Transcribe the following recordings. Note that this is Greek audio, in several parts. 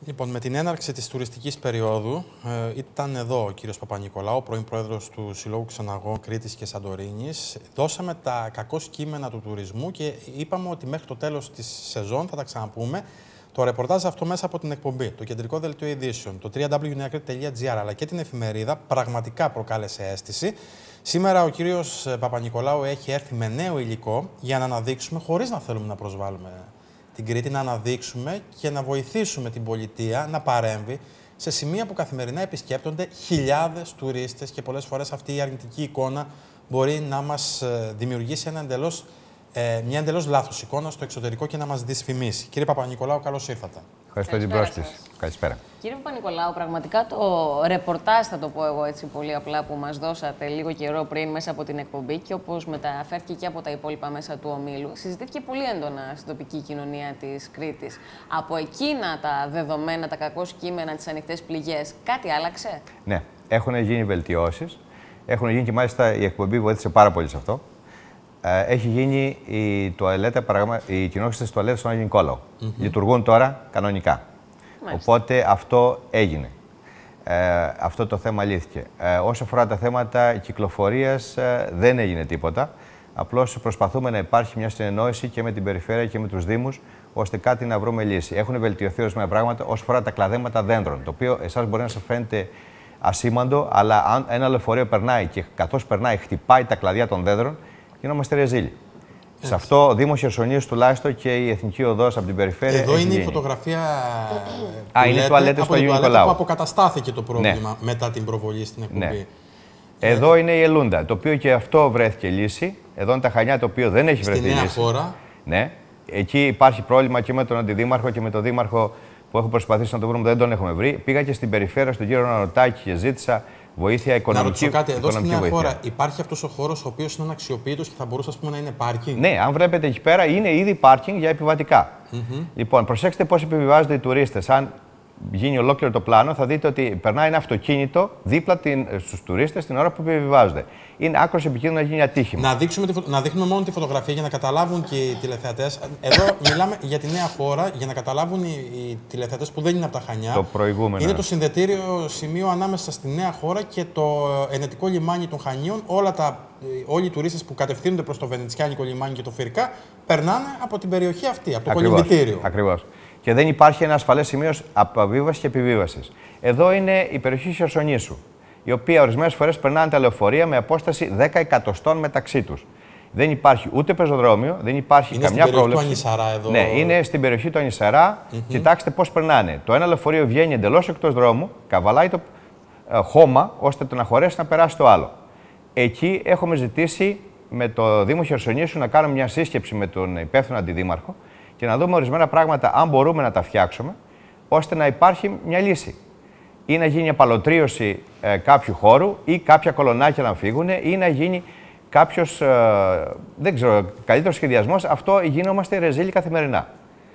Λοιπόν, με την έναρξη της τουριστικής περίοδου ήταν εδώ ο κύριος Παπα-Νικολάου, πρώην πρόεδρος του Συλλόγου Ξεναγών Κρήτης και Σαντορίνης. Δώσαμε τα κακώς κείμενα του τουρισμού και είπαμε ότι μέχρι το τέλος της σεζόν θα τα ξαναπούμε. Το ρεπορτάζ αυτό μέσα από την εκπομπή, το κεντρικό δελτίο ειδήσεων, το www.neakrit.gr αλλά και την εφημερίδα πραγματικά προκάλεσε αίσθηση. Σήμερα ο κύριος Παπα-Νικολάου έχει έρθει με νέο υλικό για να αναδείξουμε, χωρίς να θέλουμε να προσβάλλουμε την Κρήτη, να αναδείξουμε και να βοηθήσουμε την πολιτεία να παρέμβει σε σημεία που καθημερινά επισκέπτονται χιλιάδες τουρίστες και πολλές φορές αυτή η αρνητική εικόνα μπορεί να μας δημιουργήσει μια εντελώς λάθος εικόνα στο εξωτερικό και να μας δυσφημίσει. Κύριε Παπα-Νικολάου, καλώς ήρθατε. Ευχαριστώ την πρόσκληση. Καλησπέρα. Κύριε Παπα-Νικολάου, πραγματικά το ρεπορτάζ, θα το πω εγώ έτσι πολύ απλά, που μας δώσατε λίγο καιρό πριν μέσα από την εκπομπή και όπως μεταφέρθηκε και από τα υπόλοιπα μέσα του ομίλου, συζητήθηκε πολύ έντονα στην τοπική κοινωνία της Κρήτης. Από εκείνα τα δεδομένα, τα κακώς κείμενα, τις ανοιχτές πληγές, κάτι άλλαξε? Ναι, έχουν γίνει βελτιώσεις. Έχουν γίνει και μάλιστα η εκπομπή βοήθησε πάρα πολύ σε αυτό. Έχει γίνει οι κοινόχρηστες τουαλέτες στον Άγιο Νικόλαο. Λειτουργούν τώρα κανονικά. Μάλιστα. Οπότε αυτό έγινε. Αυτό το θέμα λύθηκε. Όσο αφορά τα θέματα κυκλοφορίας, δεν έγινε τίποτα. Απλώς προσπαθούμε να υπάρχει μια συνεννόηση και με την περιφέρεια και με τους δήμους, ώστε κάτι να βρούμε λύση. Έχουν βελτιωθεί ορισμένα πράγματα όσο αφορά τα κλαδέματα δέντρων. Το οποίο εσάς μπορεί να σας φαίνεται ασήμαντο, αλλά αν ένα λεωφορείο περνάει και καθώς περνάει χτυπάει τα κλαδιά των δέντρων, γινόμαστε ρεζίλοι. Σε αυτό ο Δήμος Χερσονήσου τουλάχιστον και η Εθνική Οδός από την περιφέρεια. Εδώ είναι η φωτογραφία. Είναι τουαλέτες στο Αγίου Νικολάου. Που αποκαταστάθηκε το πρόβλημα μετά την προβολή στην εκπομπή. Ναι. Εδώ είναι η Ελούντα, το οποίο και αυτό βρέθηκε λύση. Εδώ είναι τα Χανιά, το οποίο δεν έχει βρεθεί λύση. Στη νέα χώρα. Ναι. Εκεί υπάρχει πρόβλημα και με τον Αντιδήμαρχο και με τον Δήμαρχο που έχω προσπαθήσει να το βρούμε, δεν τον έχουμε βρει. Πήγα και στην περιφέρεια, στον κύριο Νανοτάκη και ζήτησα βοήθεια οικονομική. Να ρωτήσω κάτι, εδώ στη νέα χώρα υπάρχει αυτός ο χώρος ο οποίος είναι αναξιοποιητός και θα μπορούσε να είναι πάρκινγκ? Ναι, αν βλέπετε εκεί πέρα είναι ήδη πάρκινγκ για επιβατικά. Λοιπόν, προσέξτε πώς επιβιβάζονται οι τουρίστες. Αν γίνει ολόκληρο το πλάνο, θα δείτε ότι περνάει ένα αυτοκίνητο δίπλα στους τουρίστες την ώρα που επιβιβάζονται. Είναι άκρως επικίνδυνο να γίνει ατύχημα. Να δείχνουμε μόνο τη φωτογραφία για να καταλάβουν και οι τηλεθεατές. Εδώ μιλάμε για τη νέα χώρα, για να καταλάβουν οι τηλεθεατές που δεν είναι από τα Χανιά. Το προηγούμενο. Είναι το συνδετήριο σημείο ανάμεσα στη νέα χώρα και το ενετικό λιμάνι των Χανίων. Όλοι οι τουρίστες που κατευθύνονται προς το Βενετσιάνικο λιμάνι και το Φυρκά περνάνε από την περιοχή αυτή, από το κολυμβητήριο. Ακριβώς. Και δεν υπάρχει ένα ασφαλές σημείο αποβίβασης και επιβίβασης. Εδώ είναι η περιοχή Χερσονήσου, η οποία ορισμένες φορές περνάνε τα λεωφορεία με απόσταση 10 εκατοστών μεταξύ τους. Δεν υπάρχει ούτε πεζοδρόμιο, δεν υπάρχει καμιά πρόβλεψη. Είναι στην περιοχή του Ανισαρά εδώ. Ναι, είναι στην περιοχή του Ανισαρά. Κοιτάξτε πώς περνάνε. Το ένα λεωφορείο βγαίνει εντελώς εκτός δρόμου, καβαλάει το χώμα, ώστε να χωρέσει να περάσει το άλλο. Εκεί έχουμε ζητήσει με το Δήμο Χερσονήσου να κάνουμε μια σύσκεψη με τον υπεύθυνο αντιδήμαρχο και να δούμε ορισμένα πράγματα, αν μπορούμε να τα φτιάξουμε, ώστε να υπάρχει μια λύση. Ή να γίνει απαλωτρίωση κάποιου χώρου, ή κάποια κολονάκια να φύγουν, ή να γίνει κάποιος, δεν ξέρω, καλύτερος σχεδιασμός. Αυτό γινόμαστε ρεζίλοι καθημερινά.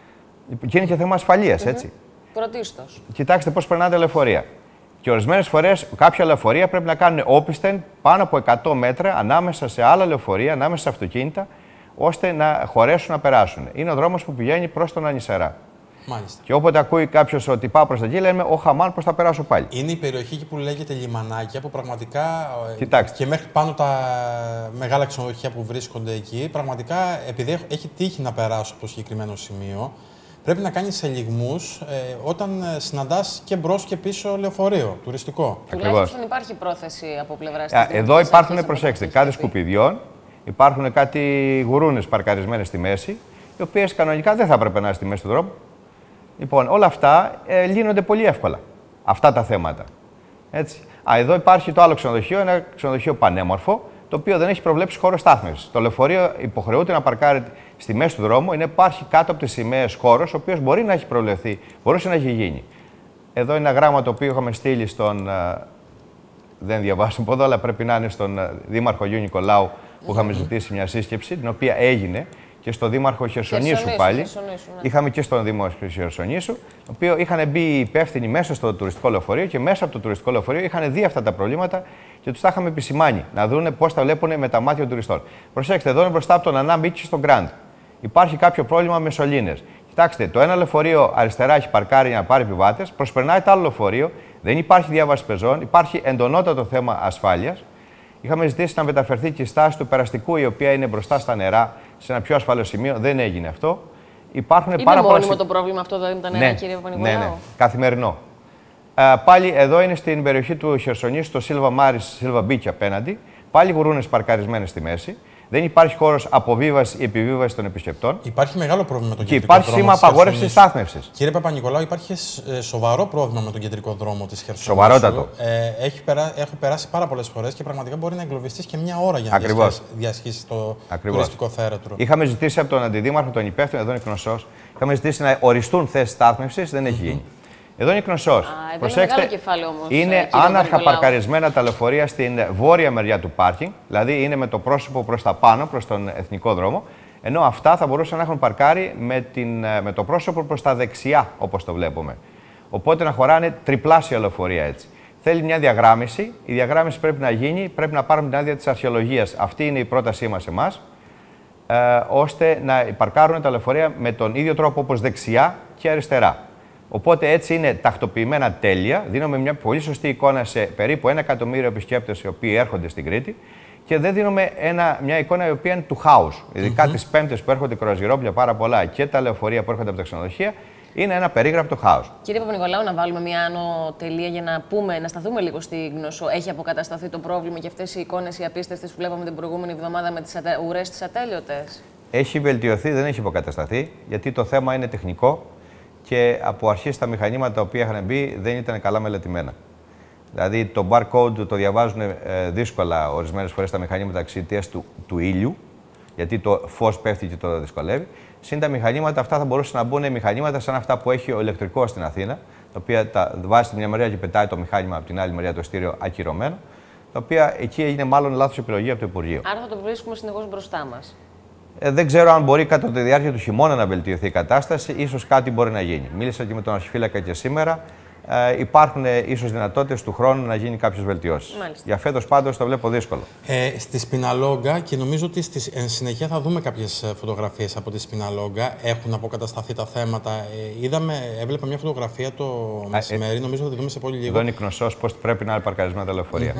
Και είναι και θέμα ασφαλείας, έτσι. Πρωτίστως. Κοιτάξτε πώς περνάνε τα λεωφορεία. Και ορισμένες φορές κάποια λεωφορεία πρέπει να κάνουν όπισθεν πάνω από 100 μέτρα ανάμεσα σε άλλα λεωφορεία, ανάμεσα σε αυτοκίνητα, ώστε να χωρέσουν να περάσουν. Είναι ο δρόμος που πηγαίνει προς τον Ανισαρά. Μάλιστα. Και όποτε ακούει κάποιος ότι πάω προς τα εκεί, λέμε «Ο χαμάν, πώς θα περάσω πάλι». Είναι η περιοχή εκεί που λέγεται Λιμανάκια, που πραγματικά. Κοιτάξτε. Και μέχρι πάνω τα μεγάλα ξενοδοχεία που βρίσκονται εκεί, πραγματικά επειδή έχει τύχει να περάσω από το συγκεκριμένο σημείο, πρέπει να κάνεις ελιγμούς όταν συναντάς και μπρος και πίσω λεωφορείο τουριστικό. Τουλάχιστον υπάρχει πρόθεση από πλευράς της. Εδώ υπάρχουν, προσέξτε, κάτι σκουπιδιών, υπάρχουν κάτι γουρούνες παρκαρισμένες στη μέση, οι οποίες κανονικά δεν θα έπρεπε να είναι στη μέση του δρόμου. Λοιπόν, όλα αυτά λύνονται πολύ εύκολα. Αυτά τα θέματα. Έτσι. Εδώ υπάρχει το άλλο ξενοδοχείο, ένα ξενοδοχείο πανέμορφο, το οποίο δεν έχει προβλέψει χώρο στάθμευσης. Το λεωφορείο υποχρεούται να παρκάρει στη μέση του δρόμου, υπάρχει κάτω από τις σημαίες χώρος, ο οποίος μπορεί να έχει προβλεφθεί, μπορούσε να έχει γίνει. Εδώ είναι ένα γράμμα το οποίο είχαμε στείλει στον. Δεν διαβάζω από εδώ, αλλά πρέπει να είναι στον Δήμαρχο Αγίου Νικολάου, που είχαμε ζητήσει μια σύσκεψη, την οποία έγινε και στον Δήμαρχο Χερσονήσου πάλι. Ναι. Είχαμε και στον Δήμο Χερσονήσου, το οποίο είχαν μπει οι υπεύθυνοι μέσα στο τουριστικό λεωφορείο και μέσα από το τουριστικό λεωφορείο είχαν δει αυτά τα προβλήματα και τους τα είχαμε επισημάνει, να δουν πώς τα βλέπουν με τα μάτια των τουριστών. Προσέξτε, εδώ είναι μπροστά από τον Ανά Μπίτσι στο Γκραντ. Υπάρχει κάποιο πρόβλημα με σωλήνες. Κοιτάξτε, το ένα λεωφορείο αριστερά έχει παρκάρει για να πάρει επιβάτες, προσπερνάει το άλλο λεωφορείο, δεν υπάρχει διάβαση πεζών, υπάρχει εντονότατο θέμα ασφάλειας. Είχαμε ζητήσει να μεταφερθεί και η στάση του περαστικού, η οποία είναι μπροστά στα νερά, σε ένα πιο ασφαλές σημείο. Δεν έγινε αυτό. Υπάρχουν είναι πάρα μόνιμο το πρόβλημα αυτό, δηλαδή με τα νερά, κύριε Παπα-Νικολάου? Ναι, καθημερινό. Πάλι εδώ είναι στην περιοχή του Χερσονήσου, στο Silva Maris, Silva Beach απέναντι. Πάλι γουρούνες παρκαρισμένες στη μέση. Δεν υπάρχει χώρος αποβίβασης ή επιβίβασης των επισκεπτών. Υπάρχει μεγάλο πρόβλημα με τον και κεντρικό δρόμο. Και υπάρχει σήμα απαγόρευσης στάθμευσης. Κύριε Παπα-Νικολάου, υπάρχει σοβαρό πρόβλημα με τον κεντρικό δρόμο της Χερσονήσου. Σοβαρότατο. Έχω περάσει πάρα πολλές φορές και πραγματικά μπορεί να εγκλωβιστείς και μια ώρα για να διασχίσεις το τουριστικό θέρετρο. Είχαμε ζητήσει από τον Αντιδήμαρχο, τον υπεύθυνο, εδώ είναι Κνωσσός, είχαμε ζητήσει να οριστούν θέσεις στάθμευσης, δεν έχει γίνει. Εδώ είναι Κνωσσός. Προσέξτε, όμως, είναι άναρχα παρκαρισμένα τα λεωφορεία στην βόρεια μεριά του πάρκινγκ, δηλαδή είναι με το πρόσωπο προς τα πάνω, προς τον εθνικό δρόμο, ενώ αυτά θα μπορούσαν να έχουν παρκάρει με το πρόσωπο προς τα δεξιά, όπως το βλέπουμε. Οπότε να χωράνε τριπλάσια λεωφορεία έτσι. Θέλει μια διαγράμμιση. Η διαγράμμιση πρέπει να γίνει, πρέπει να πάρουμε την άδεια της αρχαιολογίας. Αυτή είναι η πρότασή μας εμάς, ώστε να παρκάρουν τα λεωφορεία με τον ίδιο τρόπο όπως δεξιά και αριστερά. Οπότε έτσι είναι τακτοποιημένα τέλεια. Δίνουμε μια πολύ σωστή εικόνα σε περίπου 1 εκατομμύριο επισκέπτες οι οποίοι έρχονται στην Κρήτη και δεν δίνουμε μια εικόνα η οποία είναι του χάους. Ειδικά τις Πέμπτες που έρχονται κρουαζιρόπλια πάρα πολλά και τα λεωφορεία που έρχονται από τα ξενοδοχεία, είναι ένα περίγραπτο χάος. Κύριε Παπα-Νικολάου, να βάλουμε μια άνω τελεία για να σταθούμε λίγο στη Κνωσσό. Έχει αποκατασταθεί το πρόβλημα και αυτές οι εικόνες οι απίστευτες που βλέπαμε την προηγούμενη εβδομάδα με τις ουρές τις ατέλειωτες? Έχει βελτιωθεί, δεν έχει αποκατασταθεί, γιατί το θέμα είναι τεχνικό. Και από αρχής τα μηχανήματα τα οποία είχαν μπει δεν ήταν καλά μελετημένα. Δηλαδή το barcode το διαβάζουν δύσκολα ορισμένες φορές τα μηχανήματα εξαιτίας του ήλιου, γιατί το φως πέφτει και το δυσκολεύει. Συν τα μηχανήματα αυτά θα μπορούσαν να μπουν μηχανήματα σαν αυτά που έχει ο ηλεκτρικός στην Αθήνα, τα οποία τα βάζει στη μια μεριά και πετάει το μηχάνημα από την άλλη μεριά το εστίριο ακυρωμένο, τα οποία εκεί έγινε μάλλον λάθος επιλογή από το Υπουργείο. Άρα θα το βρίσκουμε συνεχώς μπροστά μας. Δεν ξέρω αν μπορεί κατά τη διάρκεια του χειμώνα να βελτιωθεί η κατάσταση. Ίσως κάτι μπορεί να γίνει. Μίλησα και με τον αρχιφύλακα και σήμερα. Υπάρχουν ίσως δυνατότητες του χρόνου να γίνει κάποιες βελτιώσεις. Για φέτος πάντως το βλέπω δύσκολο. Στη Σπιναλόγκα, και νομίζω ότι εν συνεχεία θα δούμε κάποιες φωτογραφίες από τη Σπιναλόγκα. Έχουν αποκατασταθεί τα θέματα. Έβλεπα μια φωτογραφία το μεσημέρι, νομίζω θα τη δούμε σε πολύ λίγο. Εδώ είναι η Κνωσσός, πώς πρέπει να είναι παρκαρισμένα τα λεωφορεία.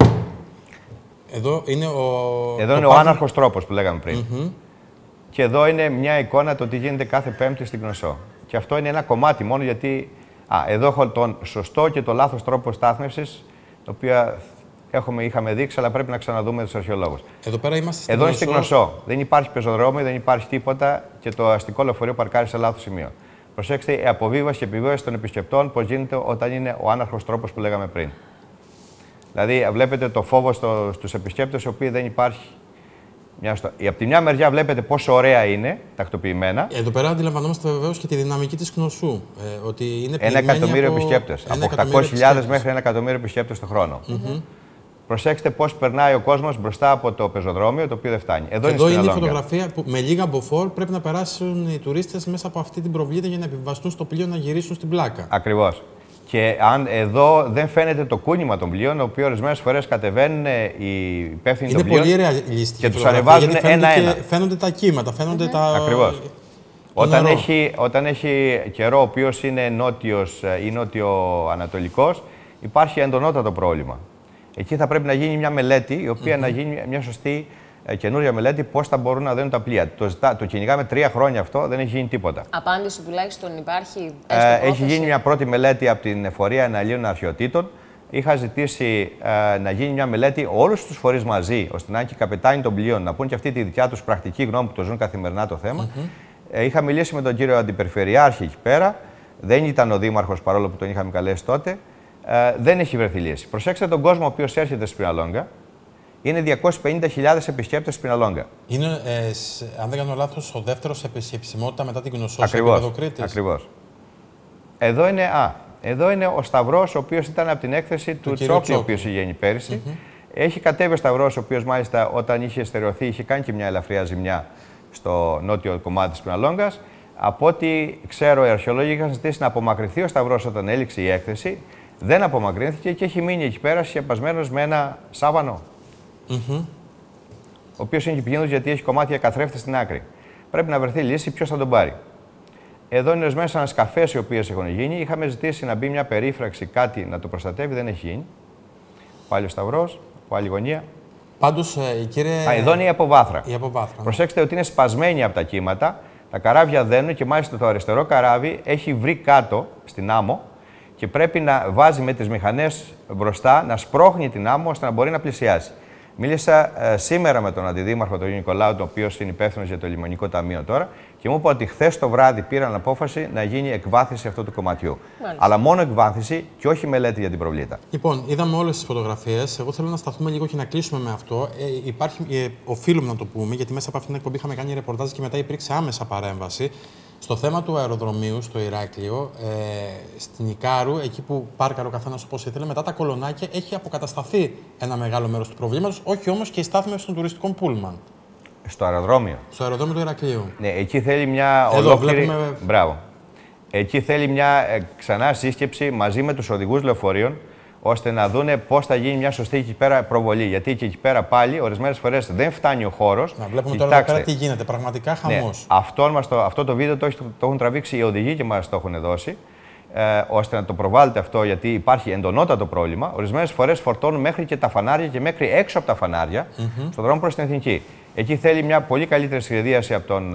Εδώ είναι ο άναρχος τρόπος που λέγαμε πριν. Και εδώ είναι μια εικόνα το τι γίνεται κάθε Πέμπτη στην Κνωσσό. Και αυτό είναι ένα κομμάτι μόνο γιατί. Εδώ έχω τον σωστό και το λάθος τρόπο στάθμευσης, το οποίο είχαμε δείξει, αλλά πρέπει να ξαναδούμε τους αρχαιολόγους. Εδώ πέρα είμαστε στην Εδώ είναι στην Κνωσσό. Δεν υπάρχει πεζοδρόμιο, δεν υπάρχει τίποτα και το αστικό λεωφορείο παρκάρει σε λάθος σημείο. Προσέξτε, η αποβίβαση και επιβίβαση των επισκεπτών πώς γίνεται όταν είναι ο άναρχος τρόπος που λέγαμε πριν. Δηλαδή, βλέπετε το φόβο στους επισκέπτες, οι οποίοι δεν υπάρχει. Από τη μια μεριά βλέπετε πόσο ωραία είναι, τακτοποιημένα. Εδώ πέρα αντιλαμβανόμαστε βεβαίως και τη δυναμική της Κνωσσού. Ότι είναι 1 εκατομμύριο επισκέπτες. Από 800.000 μέχρι 1 εκατομμύριο επισκέπτες το χρόνο. Προσέξτε πώς περνάει ο κόσμος μπροστά από το πεζοδρόμιο, το οποίο δεν φτάνει. Εδώ είναι η φωτογραφία που με λίγα μποφόρ πρέπει να περάσουν οι τουρίστες μέσα από αυτή την προβλήτα για να επιβαστούν στο πλοίο να γυρίσουν στην πλάκα. Ακριβώς. Και αν εδώ δεν φαίνεται το κούνημα των πλοίων, το οποίο ορισμένες φορές κατεβαίνουν οι υπεύθυνοι των πλοίων. Είναι πολύ ρεαλιστική και τους ανεβάζουν ένα-ένα. Φαίνονται τα κύματα, φαίνονται τα. Ακριβώς. Όταν έχει καιρό ο οποίος είναι νότιος ή νότιο-ανατολικός, υπάρχει εντονότατο πρόβλημα. Εκεί θα πρέπει να γίνει μια μελέτη, η οποία να γίνει μια σωστή καινούρια μελέτη, πώς θα μπορούν να δίνουν τα πλοία. Το κυνηγάμε 3 χρόνια αυτό, δεν έχει γίνει τίποτα. Απάντηση τουλάχιστον υπάρχει? Έχει γίνει μια πρώτη μελέτη από την Εφορία Εναλλίων Αρχαιοτήτων. Είχα ζητήσει να γίνει μια μελέτη όλους τους φορείς μαζί, ώστε να είναι και οι καπετάνοι των πλοίων να πούν και αυτή τη δικιά τους πρακτική γνώμη που το ζουν καθημερινά το θέμα. Είχα μιλήσει με τον κύριο Αντιπεριφερειάρχη εκεί πέρα. Δεν ήταν ο Δήμαρχος, παρόλο που τον είχαμε καλέσει τότε. Δεν έχει βρεθεί λύση. Προσέξτε τον κόσμο ο οποίος έρχεται στη Σπιναλόγκα. Είναι 250.000 επισκέπτες στην Σπιναλόγκα. Είναι, αν δεν κάνω λάθος, ο δεύτερος επισκεψιμότητα μετά την Κνωσσό σε επίπεδο Κρήτης. Ακριβώς. Εδώ είναι ο Σταυρός, ο οποίος ήταν από την έκθεση του Τσόκλη, ο οποίος είχε γίνει πέρυσι. Έχει κατέβει ο Σταυρός, ο οποίος μάλιστα όταν είχε στερεωθεί είχε κάνει και μια ελαφριά ζημιά στο νότιο κομμάτι της Σπιναλόγκας. Από ό,τι ξέρω, οι αρχαιολόγοι είχαν ζητήσει να απομακρυνθεί ο Σταυρός όταν έληξε η έκθεση. Δεν απομακρύνθηκε και έχει μείνει εκεί πέρα σκεπασμένος με ένα σάβανο. Ο οποίος είναι επικίνδυνος γιατί έχει κομμάτια καθρέφτη στην άκρη. Πρέπει να βρεθεί λύση ποιος θα τον πάρει. Εδώ είναι ορισμένες ανασκαφές οι οποίες έχουν γίνει. Είχαμε ζητήσει να μπει μια περίφραξη, κάτι να το προστατεύει, δεν έχει γίνει. Πάλι ο Σταυρός, από άλλη γωνία. Πάντως, κύριε... Εδώ είναι η αποβάθρα. Η αποβάθρα. Προσέξτε ότι είναι σπασμένη από τα κύματα, τα καράβια δένουν και μάλιστα το αριστερό καράβι έχει βρει κάτω στην άμμο και πρέπει να βάζει με τις μηχανές μπροστά, να σπρώχνει την άμμο ώστε να μπορεί να πλησιάσει. Μίλησα σήμερα με τον Αντιδήμαρχο, τον Νικολάου, ο οποίος είναι υπεύθυνος για το Λιμενικό Ταμείο τώρα, και μου είπε ότι χθες το βράδυ πήραν απόφαση να γίνει εκβάθυνση αυτού του κομματιού. Μάλιστα. Αλλά μόνο εκβάθυνση και όχι μελέτη για την προβλήτα. Λοιπόν, είδαμε όλες τις φωτογραφίες. Εγώ θέλω να σταθούμε λίγο και να κλείσουμε με αυτό. Οφείλουμε να το πούμε, γιατί μέσα από αυτήν την εκπομπή είχαμε κάνει ρεπορτάζ και μετά υπήρξε άμεσα παρέμβαση. Στο θέμα του αεροδρομίου στο Ηράκλειο, στην Ικάρου, εκεί που πάρκαρε ο καθένας όπως ήθελε, μετά τα κολονάκια έχει αποκατασταθεί ένα μεγάλο μέρος του προβλήματος, όχι όμως και η στάθμευση των τουριστικών πούλμαν. Στο αεροδρόμιο. Στο αεροδρόμιο του Ηρακλείου. Ναι, εκεί θέλει μια ολόκληρη. Βλέπουμε... Μπράβο. Εκεί θέλει μια ξανά σύσκεψη μαζί με τους οδηγούς λεωφορείων, ώστε να δούνε πώς θα γίνει μια σωστή εκεί πέρα προβολή. Γιατί και εκεί πέρα πάλι ορισμένες φορές δεν φτάνει ο χώρος. Να βλέπουμε τώρα εδώ πέρα τι γίνεται. Πραγματικά χαμός. Ναι, αυτό το βίντεο το έχουν τραβήξει οι οδηγοί και μας το έχουν δώσει. Ώστε να το προβάλλετε αυτό, γιατί υπάρχει εντονότατο πρόβλημα. Ορισμένες φορές φορτώνουν μέχρι και τα φανάρια και μέχρι έξω από τα φανάρια στον δρόμο προς την Εθνική. Εκεί θέλει μια πολύ καλύτερη σχεδίαση από τον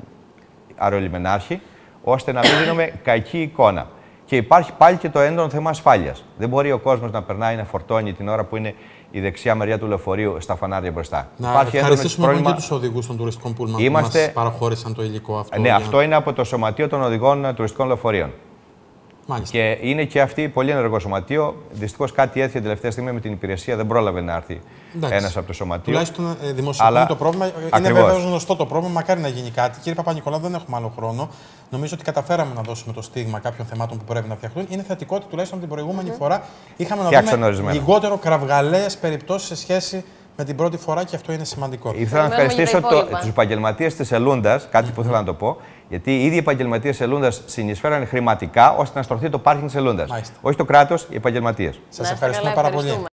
αερολιμενάρχη, ώστε να μην δίνουμε κακή εικόνα. Και υπάρχει πάλι και το έντονο θέμα ασφάλειας. Δεν μπορεί ο κόσμος να περνάει να φορτώνει την ώρα που είναι η δεξιά μεριά του λεωφορείου στα φανάρια μπροστά. Να ευχαριστήσουμε πρόβλημα... και τους οδηγούς των τουριστικών πούλμαν που μας παραχώρησαν το υλικό αυτό. Ναι, αυτό είναι από το Σωματείο των Οδηγών Τουριστικών Λεωφορείων. Μάλιστα. Και είναι και αυτή πολύ ενεργό σωματείο. Δυστυχώς κάτι έτυχε την τελευταία στιγμή με την υπηρεσία, δεν πρόλαβε να έρθει ένας από το σωματείο. Τουλάχιστον δημοσιοποιεί το πρόβλημα. Είναι βέβαιο γνωστό το πρόβλημα, μακάρι να γίνει κάτι. Κύριε Παπα-Νικολάου, δεν έχουμε άλλο χρόνο. Νομίζω ότι καταφέραμε να δώσουμε το στίγμα κάποιων θεμάτων που πρέπει να φτιαχτούν. Είναι θετικό ότι τουλάχιστον την προηγούμενη φορά είχαμε να δούμε λιγότερο κραυγαλαίες περιπτώσεις σε σχέση με την πρώτη φορά και αυτό είναι σημαντικό. Ήθελα να ευχαριστήσω τους επαγγελματίες της Ελούντας, κάτι που ήθελα να το πω, γιατί οι ίδιοι επαγγελματίες της Ελούντας συνεισφέραν χρηματικά ώστε να στρωθεί το πάρκινγκ της Ελούντας. Όχι το κράτος, οι επαγγελματίες. Σας ευχαριστούμε πάρα πολύ.